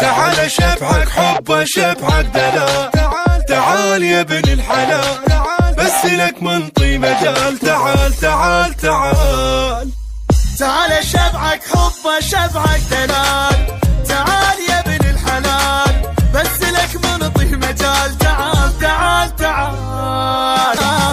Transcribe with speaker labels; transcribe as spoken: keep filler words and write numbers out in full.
Speaker 1: تعال شبعك حب شبعك دلال، تعال يا ابن الحلال بس لك منطي مجال، تعال تعال تعال
Speaker 2: تعال شبعك حب شبعك دلال، تعال يا ابن الحلال بس لك منطي مجال، تعال تعال تعال